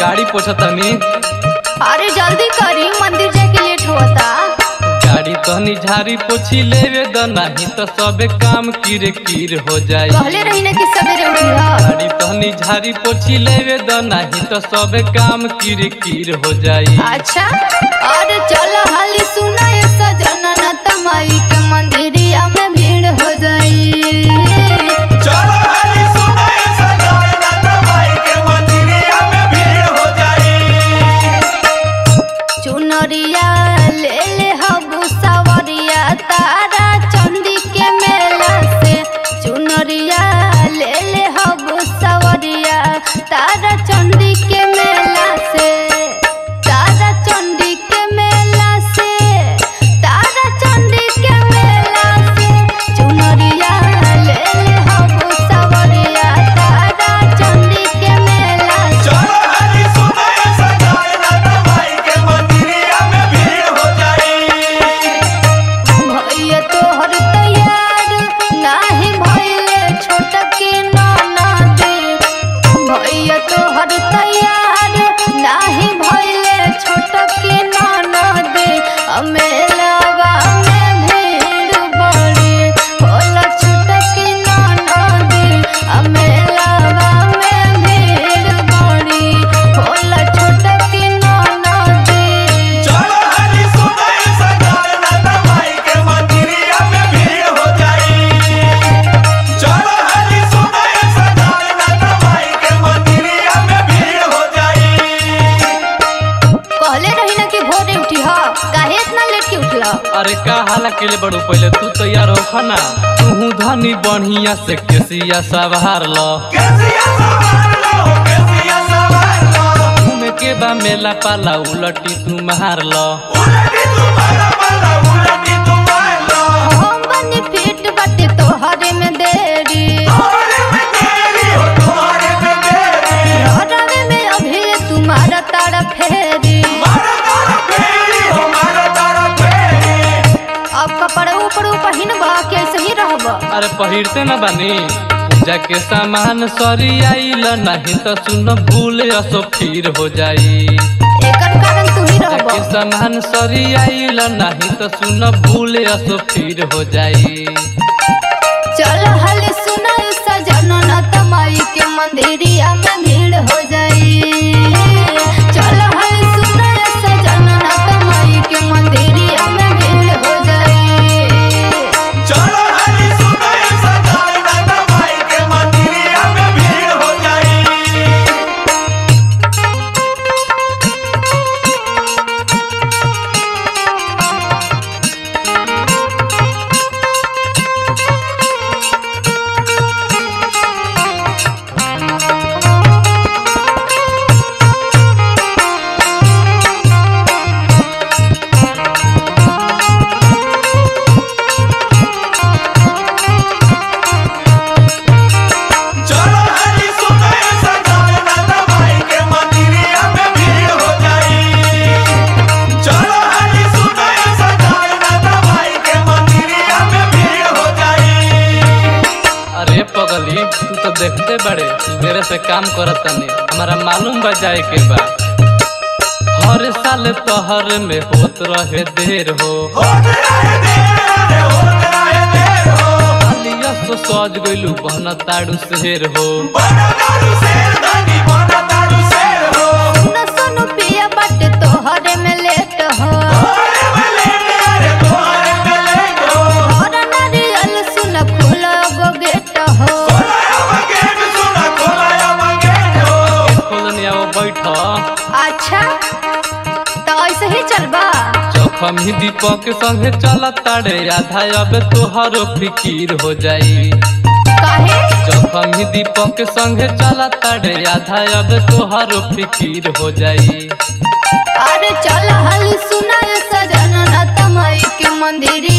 गाड़ी पोछतनी। अरे जल्दी करी, मंदिर जाके लेट होता। गाड़ी तनी झाड़ी पोछी लेवे द, नहीं तो सबे काम कीरे कीर हो जाई। कहले रही ना कि सवेरे उठिहा। गाड़ी तनी झाड़ी पोछी लेवे द, नहीं तो सबे काम कीरे कीर हो जाई। अच्छा अरे चलो हाली सुना ये सजना न तमाई के मंदिरिया में भीड़ हो जाई। चलो हाली सुना ये सजना न तमाई के मंदिरिया में भीड़ हो जाई। चुनरिया ले ले हबू सवरिया तारा चंदी के मेला से। चुनरिया ले ले हबू सवरिया तारा चंदी के मेला से। तारा चंदी के मेला से, तारा चंदी के मेला से। चुनरिया ले ले हबू सवरिया तारा चंदी के मेला से। चलो हाली सुना ये सजना न तमाई के मंदिरिया में भीड़ हो जाई। भैया तोहर तैयार नाही भइले छोटकी ननद। भैया तोहर तैयार नाही भइले छोटकी ननद। मेलावा में भीड़ बड़ी होला छोटकी ननद। मेलावा में भीड़ बड़ी होला छोटकी ननद। चलो हाली सुना ये सजना न तमाई के मंदिरिया में भीड़ हो जाई। चलो हाली सुना ये सजना न तमाई के मंदिरिया में भीड़ हो जाई। कहले रही ना कि भोरे उठिहा, काहे इतना लेट के उठला? अरे का हाला केले बड़ू, पहले तू तैयार हो खाना। तू धनी बढ़िया से केसिया सवार लो। कैसिया सवार लो, कैसिया सवार लो। घूमे के बा मेला पाला उलटी तू मार लो। उलटी तुम्हारा वाला उलटी तुम्हार लो। हम बनी फिट बाटे तोहरे में देरी। तोहरे में देरी हो, तोहरे में देरी। घरवे में अभी तुम्हारा तारा फेरी। मारा तारा फेरी हो, मारा तारा फेरी। अब कपड़ा ऊपर पहिनबा के ऐसे ही रहबा? अरे पहिरते न बानी। पूजा के सामान सरी आइल, नहीं तो सुन भूल असो फिर हो जाई। एकर कारण तू ही पूजा रहबा। के सामान सरी आइल, नहीं तो सुन भूल असो फिर हो जाई। चल हाली सुना सजना न तमाई के मंदिरिया में भीड़ हो जाई। चल हाली सुना सजना न तमाई के मंदिरिया में भीड़ हो जाई। चलो हाली सुना ये सजना न तमाई के मंदिरिया में भीड़ हो जाई। चलो हाली सुना ये सजना न तमाई के मंदिरिया में भीड़ हो जाई। चलो हाली सुना ये सजना न तमाई के मंदिरिया में भीड़ हो जाई। अरे पगली, तू तो देखते बड़े मेरे से काम करत तनी। हमारा मालूम बा जाए के बा। हर साल तोहर में होत रहे देर हो। होत रहे देर, होत रहे देर हो। हालिया सो सज गइलू बहन ताड़ू शेर हो। बना तारू शेर धनी, बना तारू शेर हो। सुनो सुनो पिया बाटे तोहरे में लेट हो। तोहरे में लेट, अरे तोहरे में लेट हो। और नारियल सुन खुला गेट हो। खोलाया बगेट सुना, खोलाया बगेट हो। खोलनिया वो बैठ। अच्छा तो ऐसे ही चलबा? जखम ही दीपक संगे चला ताड़े, आधा अब तोहरो फिकीर हो जाई। काहे? जखम ही दीपक संगे चला ताड़े, आधा अब तोहरो फिकीर हो जाई। अरे चल हाली सुना सजना न तमाई के मंदिर